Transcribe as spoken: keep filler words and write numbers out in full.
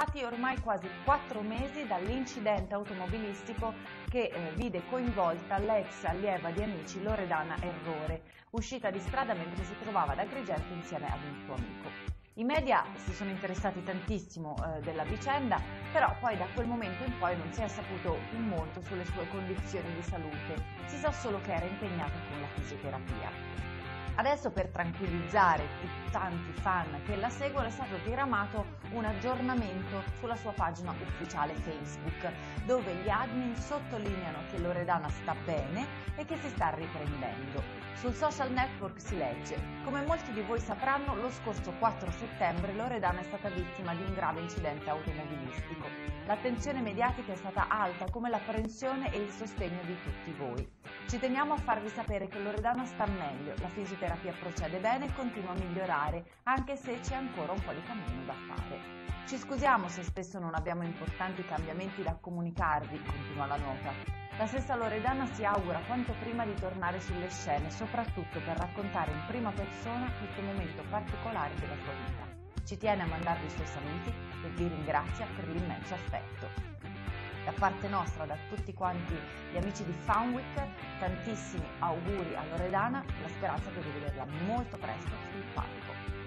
passati ormai quasi quattro mesi dall'incidente automobilistico che eh, vide coinvolta l'ex allieva di Amici Loredana Errore, uscita di strada mentre si trovava ad Agrigento insieme ad un suo amico. I media si sono interessati tantissimo eh, della vicenda, però poi da quel momento in poi non si è saputo più molto sulle sue condizioni di salute, si sa solo che era impegnata con la fisioterapia. Adesso, per tranquillizzare i tanti fan che la seguono, è stato diramato un aggiornamento sulla sua pagina ufficiale Facebook, dove gli admin sottolineano che Loredana sta bene e che si sta riprendendo. Sul social network si legge: come molti di voi sapranno, lo scorso quattro settembre Loredana è stata vittima di un grave incidente automobilistico. L'attenzione mediatica è stata alta, come l'apprensione e il sostegno di tutti voi. Ci teniamo a farvi sapere che Loredana sta meglio, la fisioterapia procede bene e continua a migliorare, anche se c'è ancora un po' di cammino da fare. Ci scusiamo se spesso non abbiamo importanti cambiamenti da comunicarvi, continua la nota. La stessa Loredana si augura quanto prima di tornare sulle scene, soprattutto per raccontare in prima persona questo momento particolare della sua vita. Ci tiene a mandarvi i suoi saluti e vi ringrazia per l'immenso affetto. Da parte nostra, da tutti quanti gli amici di Funweek, tantissimi auguri a Loredana, la speranza è di vederla molto presto sul palco.